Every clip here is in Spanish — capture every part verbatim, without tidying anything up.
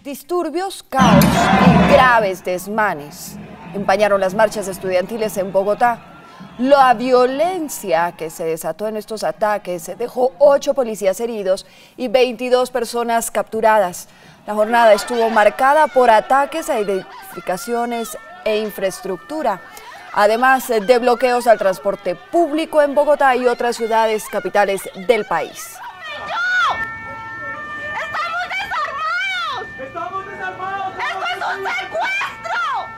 Disturbios, caos y graves desmanes empañaron las marchas estudiantiles en Bogotá. La violencia que se desató en estos ataques dejó ocho policías heridos y veintidós personas capturadas. La jornada estuvo marcada por ataques a edificaciones e infraestructura, además de bloqueos al transporte público en Bogotá y otras ciudades capitales del país. ¡Estamos desarmados! ¡Esto es un secuestro!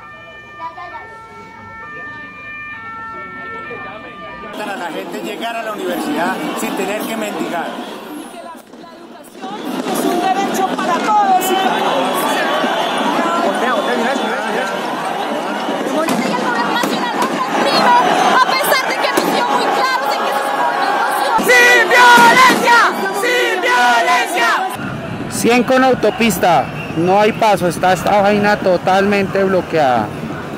A la gente llegar a la universidad sin tener que mendigar. Es un derecho para todos y para todos. A pesar de que nos dio muy claro de que es una organización. ¡Sin violencia! ¡Sin violencia! cien con autopista, no hay paso, está esta vaina totalmente bloqueada.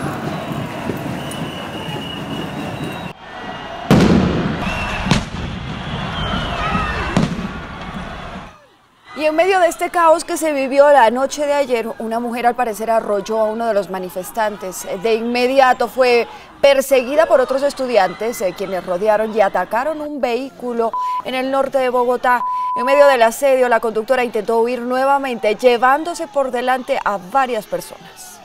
Y en medio de este caos que se vivió la noche de ayer, una mujer al parecer arrolló a uno de los manifestantes. De inmediato fue perseguida por otros estudiantes, eh, quienes rodearon y atacaron un vehículo en el norte de Bogotá. En medio del asedio, la conductora intentó huir nuevamente, llevándose por delante a varias personas.